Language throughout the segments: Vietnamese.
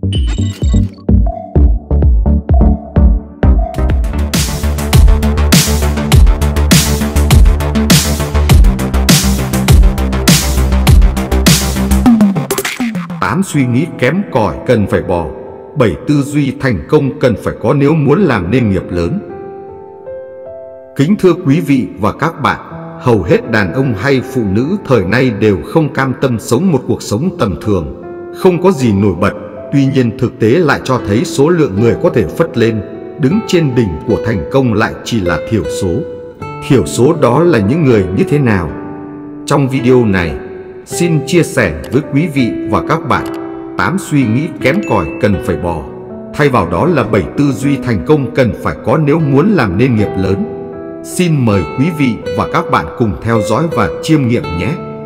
8 suy nghĩ kém cỏi cần phải bỏ. 7 tư duy thành công cần phải có nếu muốn làm nên nghiệp lớn. Kính thưa quý vị và các bạn, hầu hết đàn ông hay phụ nữ thời nay đều không cam tâm sống một cuộc sống tầm thường, không có gì nổi bật. Tuy nhiên thực tế lại cho thấy số lượng người có thể phất lên, đứng trên đỉnh của thành công lại chỉ là thiểu số. Thiểu số đó là những người như thế nào? Trong video này, xin chia sẻ với quý vị và các bạn 8 suy nghĩ kém cỏi cần phải bỏ. Thay vào đó là 7 tư duy thành công cần phải có nếu muốn làm nên nghiệp lớn. Xin mời quý vị và các bạn cùng theo dõi và chiêm nghiệm nhé.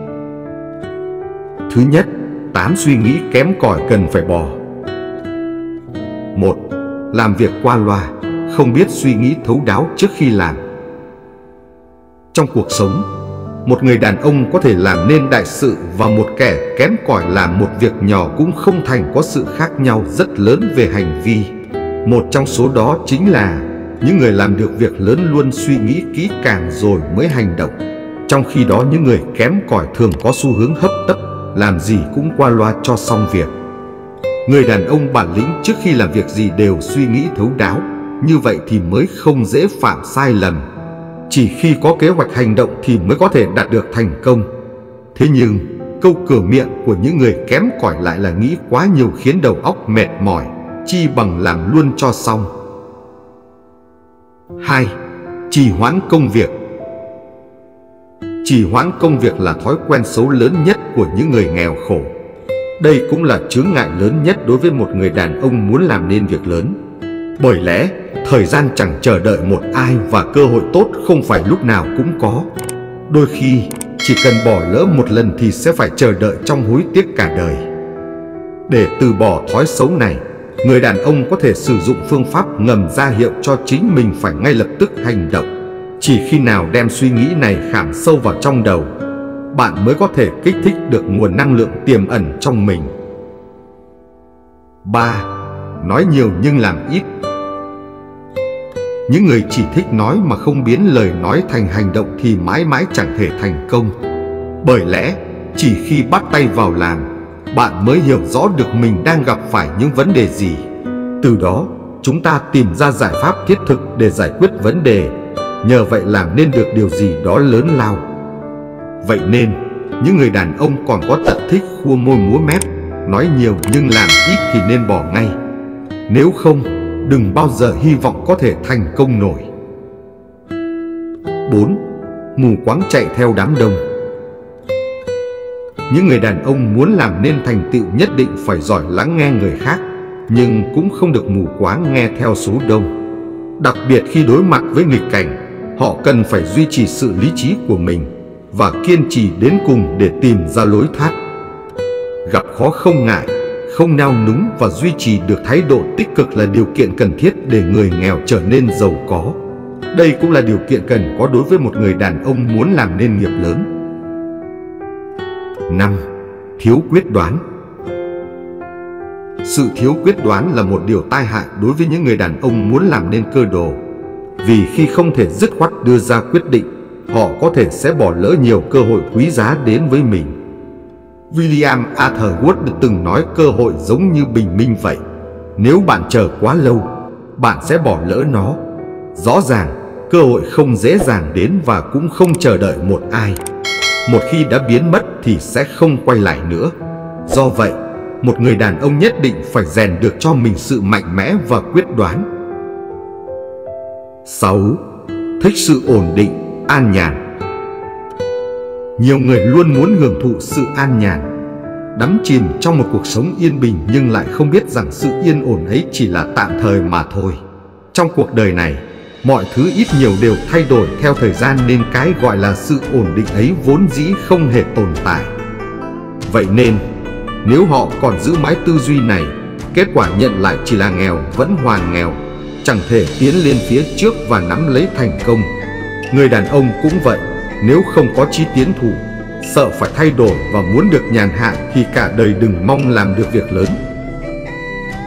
Thứ nhất, 8 suy nghĩ kém cỏi cần phải bỏ. 1. Làm việc qua loa, không biết suy nghĩ thấu đáo trước khi làm. Trong cuộc sống, một người đàn ông có thể làm nên đại sự và một kẻ kém cỏi làm một việc nhỏ cũng không thành có sự khác nhau rất lớn về hành vi. Một trong số đó chính là những người làm được việc lớn luôn suy nghĩ kỹ càng rồi mới hành động. Trong khi đó những người kém cỏi thường có xu hướng hấp tấp, làm gì cũng qua loa cho xong việc. Người đàn ông bản lĩnh trước khi làm việc gì đều suy nghĩ thấu đáo, như vậy thì mới không dễ phạm sai lầm. Chỉ khi có kế hoạch hành động thì mới có thể đạt được thành công. Thế nhưng, câu cửa miệng của những người kém cỏi lại là nghĩ quá nhiều khiến đầu óc mệt mỏi, chi bằng làm luôn cho xong. 2. Trì hoãn công việc. Trì hoãn công việc là thói quen xấu lớn nhất của những người nghèo khổ. Đây cũng là chướng ngại lớn nhất đối với một người đàn ông muốn làm nên việc lớn. Bởi lẽ, thời gian chẳng chờ đợi một ai và cơ hội tốt không phải lúc nào cũng có. Đôi khi, chỉ cần bỏ lỡ một lần thì sẽ phải chờ đợi trong hối tiếc cả đời. Để từ bỏ thói xấu này, người đàn ông có thể sử dụng phương pháp ngầm ra hiệu cho chính mình phải ngay lập tức hành động. Chỉ khi nào đem suy nghĩ này khảm sâu vào trong đầu, bạn mới có thể kích thích được nguồn năng lượng tiềm ẩn trong mình. 3. Nói nhiều nhưng làm ít. Những người chỉ thích nói mà không biến lời nói thành hành động thì mãi mãi chẳng thể thành công. Bởi lẽ, chỉ khi bắt tay vào làm, bạn mới hiểu rõ được mình đang gặp phải những vấn đề gì. Từ đó, chúng ta tìm ra giải pháp thiết thực để giải quyết vấn đề. Nhờ vậy làm nên được điều gì đó lớn lao. Vậy nên, những người đàn ông còn có tật thích khua môi múa mép, nói nhiều nhưng làm ít thì nên bỏ ngay. Nếu không, đừng bao giờ hy vọng có thể thành công nổi. 4. Mù quáng chạy theo đám đông. Những người đàn ông muốn làm nên thành tựu nhất định phải giỏi lắng nghe người khác, nhưng cũng không được mù quáng nghe theo số đông. Đặc biệt khi đối mặt với nghịch cảnh, họ cần phải duy trì sự lý trí của mình và kiên trì đến cùng để tìm ra lối thoát. Gặp khó không ngại, không nao núng và duy trì được thái độ tích cực là điều kiện cần thiết để người nghèo trở nên giàu có. Đây cũng là điều kiện cần có đối với một người đàn ông muốn làm nên nghiệp lớn. 5. Thiếu quyết đoán. Sự thiếu quyết đoán là một điều tai hại đối với những người đàn ông muốn làm nên cơ đồ. Vì khi không thể dứt khoát đưa ra quyết định, họ có thể sẽ bỏ lỡ nhiều cơ hội quý giá đến với mình. William Arthur Wood từng nói cơ hội giống như bình minh vậy. Nếu bạn chờ quá lâu, bạn sẽ bỏ lỡ nó. Rõ ràng, cơ hội không dễ dàng đến và cũng không chờ đợi một ai. Một khi đã biến mất thì sẽ không quay lại nữa. Do vậy, một người đàn ông nhất định phải rèn được cho mình sự mạnh mẽ và quyết đoán. 6. Thích sự ổn định, an nhàn. Nhiều người luôn muốn hưởng thụ sự an nhàn, đắm chìm trong một cuộc sống yên bình nhưng lại không biết rằng sự yên ổn ấy chỉ là tạm thời mà thôi. Trong cuộc đời này, mọi thứ ít nhiều đều thay đổi theo thời gian nên cái gọi là sự ổn định ấy vốn dĩ không hề tồn tại. Vậy nên, nếu họ còn giữ mãi tư duy này, kết quả nhận lại chỉ là nghèo vẫn hoàn nghèo, chẳng thể tiến lên phía trước và nắm lấy thành công. Người đàn ông cũng vậy, nếu không có chí tiến thủ, sợ phải thay đổi và muốn được nhàn hạ thì cả đời đừng mong làm được việc lớn.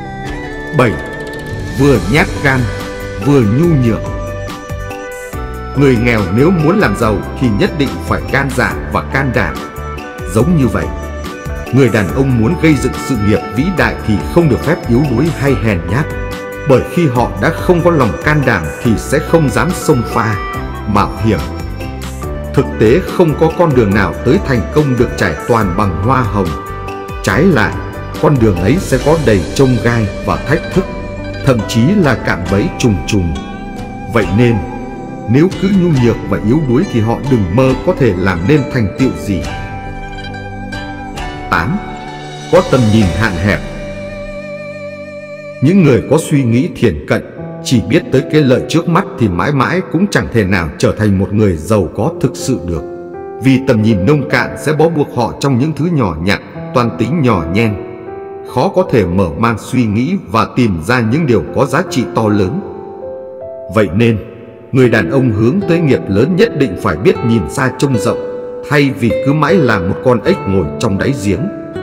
7. Vừa nhát gan, vừa nhu nhược. Người nghèo nếu muốn làm giàu thì nhất định phải gan dạ và can đảm. Giống như vậy, người đàn ông muốn gây dựng sự nghiệp vĩ đại thì không được phép yếu đuối hay hèn nhát, bởi khi họ đã không có lòng can đảm thì sẽ không dám xông pha, mạo hiểm. Thực tế không có con đường nào tới thành công được trải toàn bằng hoa hồng. Trái lại, con đường ấy sẽ có đầy chông gai và thách thức, thậm chí là cạm bẫy trùng trùng. Vậy nên, nếu cứ nhu nhược và yếu đuối thì họ đừng mơ có thể làm nên thành tựu gì. 8. Có tầm nhìn hạn hẹp. Những người có suy nghĩ thiển cận, chỉ biết tới cái lợi trước mắt thì mãi mãi cũng chẳng thể nào trở thành một người giàu có thực sự được. Vì tầm nhìn nông cạn sẽ bó buộc họ trong những thứ nhỏ nhặt, toan tính nhỏ nhen, khó có thể mở mang suy nghĩ và tìm ra những điều có giá trị to lớn. Vậy nên, người đàn ông hướng tới nghiệp lớn nhất định phải biết nhìn xa trông rộng, thay vì cứ mãi là một con ếch ngồi trong đáy giếng.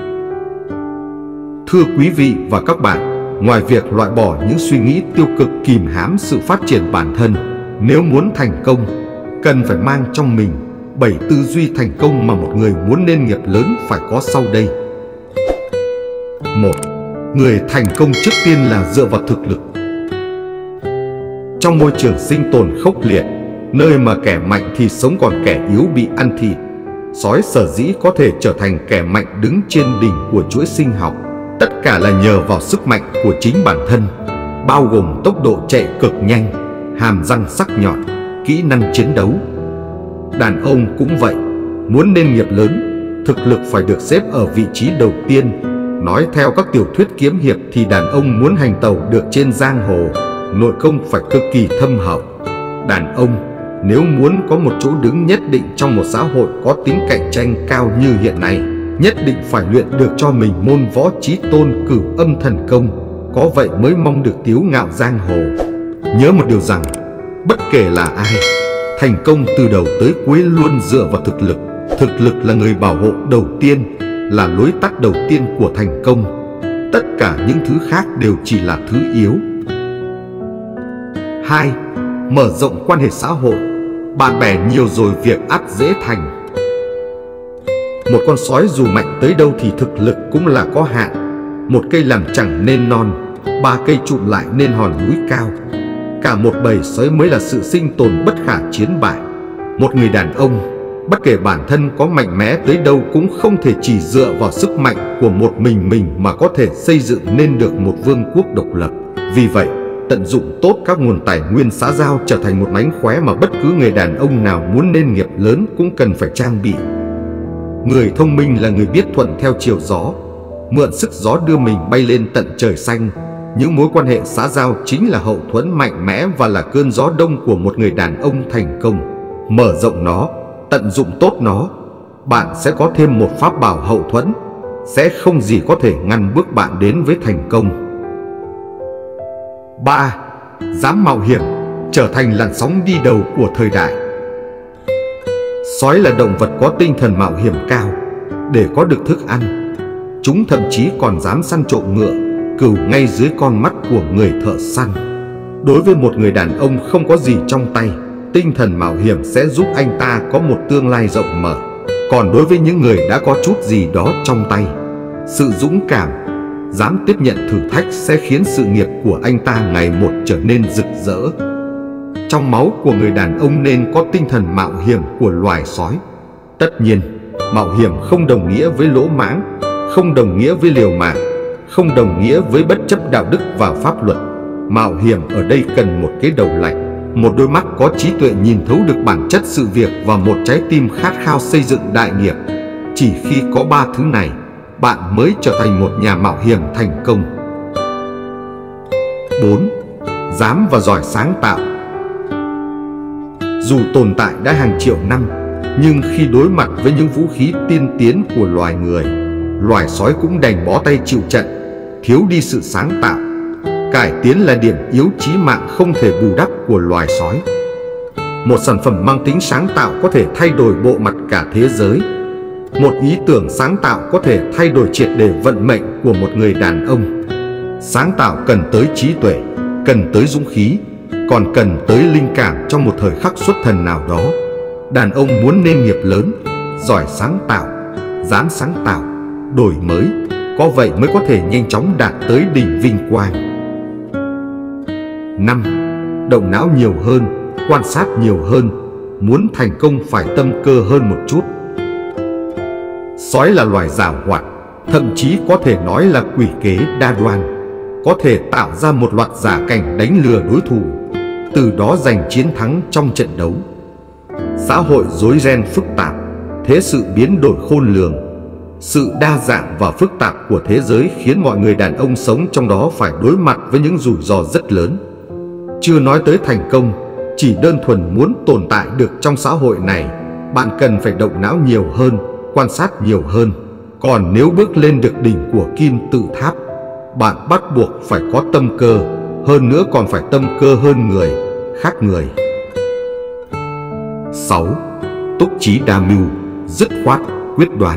Thưa quý vị và các bạn, ngoài việc loại bỏ những suy nghĩ tiêu cực kìm hãm sự phát triển bản thân, nếu muốn thành công, cần phải mang trong mình 7 tư duy thành công mà một người muốn nên nghiệp lớn phải có sau đây. 1. Người thành công trước tiên là dựa vào thực lực. Trong môi trường sinh tồn khốc liệt, nơi mà kẻ mạnh thì sống còn kẻ yếu bị ăn thịt, sói sở dĩ có thể trở thành kẻ mạnh đứng trên đỉnh của chuỗi sinh học, tất cả là nhờ vào sức mạnh của chính bản thân, bao gồm tốc độ chạy cực nhanh, hàm răng sắc nhọn, kỹ năng chiến đấu. Đàn ông cũng vậy, muốn nên nghiệp lớn, thực lực phải được xếp ở vị trí đầu tiên. Nói theo các tiểu thuyết kiếm hiệp thì đàn ông muốn hành tẩu được trên giang hồ, nội công phải cực kỳ thâm hậu. Đàn ông nếu muốn có một chỗ đứng nhất định trong một xã hội có tính cạnh tranh cao như hiện nay, nhất định phải luyện được cho mình môn võ chí tôn cửu âm thần công, có vậy mới mong được tiếu ngạo giang hồ. Nhớ một điều rằng, bất kể là ai, thành công từ đầu tới cuối luôn dựa vào thực lực. Thực lực là người bảo hộ đầu tiên, là lối tắt đầu tiên của thành công. Tất cả những thứ khác đều chỉ là thứ yếu. 2. Mở rộng quan hệ xã hội. Bạn bè nhiều rồi việc ắt dễ thành. Một con sói dù mạnh tới đâu thì thực lực cũng là có hạn. Một cây làm chẳng nên non, 3 cây trụm lại nên hòn núi cao. Cả một bầy sói mới là sự sinh tồn bất khả chiến bại. Một người đàn ông, bất kể bản thân có mạnh mẽ tới đâu cũng không thể chỉ dựa vào sức mạnh của một mình mà có thể xây dựng nên được một vương quốc độc lập. Vì vậy, tận dụng tốt các nguồn tài nguyên xã giao trở thành một mánh khóe mà bất cứ người đàn ông nào muốn nên nghiệp lớn cũng cần phải trang bị. Người thông minh là người biết thuận theo chiều gió, mượn sức gió đưa mình bay lên tận trời xanh. Những mối quan hệ xã giao chính là hậu thuẫn mạnh mẽ và là cơn gió đông của một người đàn ông thành công. Mở rộng nó, tận dụng tốt nó, bạn sẽ có thêm một pháp bảo hậu thuẫn, sẽ không gì có thể ngăn bước bạn đến với thành công. 3. Dám mạo hiểm, trở thành làn sóng đi đầu của thời đại. Sói là động vật có tinh thần mạo hiểm cao. Để có được thức ăn, chúng thậm chí còn dám săn trộm ngựa, cừu ngay dưới con mắt của người thợ săn. Đối với một người đàn ông không có gì trong tay, tinh thần mạo hiểm sẽ giúp anh ta có một tương lai rộng mở. Còn đối với những người đã có chút gì đó trong tay, sự dũng cảm, dám tiếp nhận thử thách sẽ khiến sự nghiệp của anh ta ngày một trở nên rực rỡ. Trong máu của người đàn ông nên có tinh thần mạo hiểm của loài sói. Tất nhiên, mạo hiểm không đồng nghĩa với lỗ mãng, không đồng nghĩa với liều mạng, không đồng nghĩa với bất chấp đạo đức và pháp luật. Mạo hiểm ở đây cần một cái đầu lạnh, một đôi mắt có trí tuệ nhìn thấu được bản chất sự việc và một trái tim khát khao xây dựng đại nghiệp. Chỉ khi có 3 thứ này, bạn mới trở thành một nhà mạo hiểm thành công. 4. Dám và giỏi sáng tạo. Dù tồn tại đã hàng triệu năm, nhưng khi đối mặt với những vũ khí tiên tiến của loài người, loài sói cũng đành bó tay chịu trận, thiếu đi sự sáng tạo. Cải tiến là điểm yếu chí mạng không thể bù đắp của loài sói. Một sản phẩm mang tính sáng tạo có thể thay đổi bộ mặt cả thế giới. Một ý tưởng sáng tạo có thể thay đổi triệt để vận mệnh của một người đàn ông. Sáng tạo cần tới trí tuệ, cần tới dũng khí, còn cần tới linh cảm trong một thời khắc xuất thần nào đó. Đàn ông muốn nên nghiệp lớn, giỏi sáng tạo, dám sáng tạo, đổi mới, có vậy mới có thể nhanh chóng đạt tới đỉnh vinh quang. 5. Động não nhiều hơn, quan sát nhiều hơn, muốn thành công phải tâm cơ hơn một chút. Sói là loài giàu hoạt, thậm chí có thể nói là quỷ kế đa đoan, có thể tạo ra một loạt giả cảnh đánh lừa đối thủ, từ đó giành chiến thắng trong trận đấu. Xã hội rối ren phức tạp, thế sự biến đổi khôn lường. Sự đa dạng và phức tạp của thế giới khiến mọi người đàn ông sống trong đó phải đối mặt với những rủi ro rất lớn. Chưa nói tới thành công, chỉ đơn thuần muốn tồn tại được trong xã hội này, bạn cần phải động não nhiều hơn, quan sát nhiều hơn. Còn nếu bước lên được đỉnh của kim tự tháp, bạn bắt buộc phải có tâm cơ, hơn nữa còn phải tâm cơ hơn người, khác người. 6. Túc trí đa mưu, dứt khoát, quyết đoán.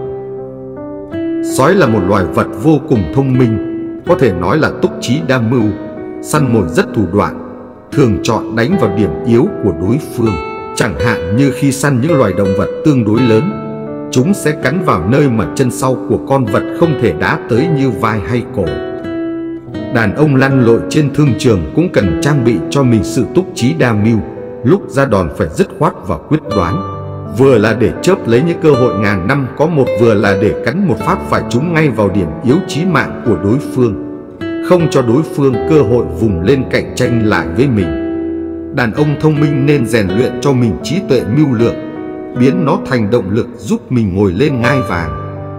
Sói là một loài vật vô cùng thông minh, có thể nói là túc trí đa mưu, săn mồi rất thủ đoạn, thường chọn đánh vào điểm yếu của đối phương. Chẳng hạn như khi săn những loài động vật tương đối lớn, chúng sẽ cắn vào nơi mà chân sau của con vật không thể đá tới như vai hay cổ. Đàn ông lăn lộn trên thương trường cũng cần trang bị cho mình sự túc trí đa mưu, lúc ra đòn phải dứt khoát và quyết đoán, vừa là để chớp lấy những cơ hội ngàn năm có một, vừa là để cắn một phát phải trúng ngay vào điểm yếu chí mạng của đối phương, không cho đối phương cơ hội vùng lên cạnh tranh lại với mình. Đàn ông thông minh nên rèn luyện cho mình trí tuệ mưu lược, biến nó thành động lực giúp mình ngồi lên ngai vàng.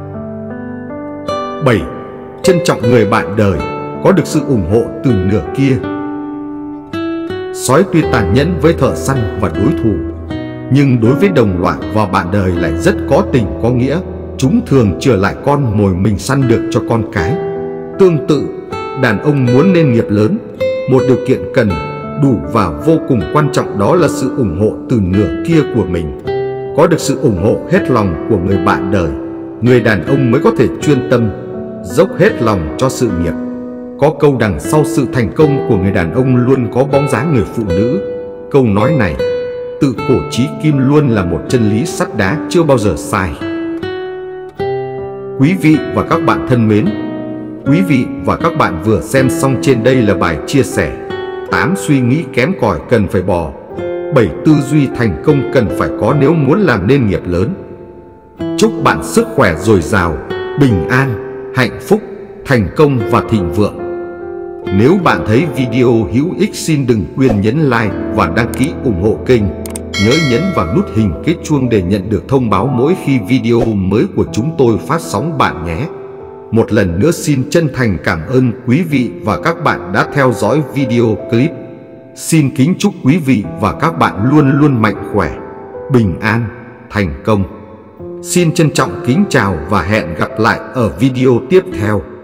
7. Trân trọng người bạn đời, có được sự ủng hộ từ nửa kia. Sói tuy tàn nhẫn với thợ săn và đối thủ, nhưng đối với đồng loại và bạn đời lại rất có tình có nghĩa. Chúng thường trở lại con mồi mình săn được cho con cái. Tương tự, đàn ông muốn nên nghiệp lớn, một điều kiện cần đủ và vô cùng quan trọng đó là sự ủng hộ từ nửa kia của mình. Có được sự ủng hộ hết lòng của người bạn đời, người đàn ông mới có thể chuyên tâm, dốc hết lòng cho sự nghiệp. Có câu đằng sau sự thành công của người đàn ông luôn có bóng dáng người phụ nữ. Câu nói này tự cổ chí kim luôn là một chân lý sắt đá chưa bao giờ sai. Quý vị và các bạn thân mến, quý vị và các bạn vừa xem xong trên đây là bài chia sẻ 8 suy nghĩ kém cỏi cần phải bỏ, 7 tư duy thành công cần phải có nếu muốn làm nên nghiệp lớn. Chúc bạn sức khỏe dồi dào, bình an, hạnh phúc, thành công và thịnh vượng. Nếu bạn thấy video hữu ích xin đừng quên nhấn like và đăng ký ủng hộ kênh. Nhớ nhấn vào nút hình cái chuông để nhận được thông báo mỗi khi video mới của chúng tôi phát sóng bạn nhé. Một lần nữa xin chân thành cảm ơn quý vị và các bạn đã theo dõi video clip. Xin kính chúc quý vị và các bạn luôn luôn mạnh khỏe, bình an, thành công. Xin trân trọng kính chào và hẹn gặp lại ở video tiếp theo.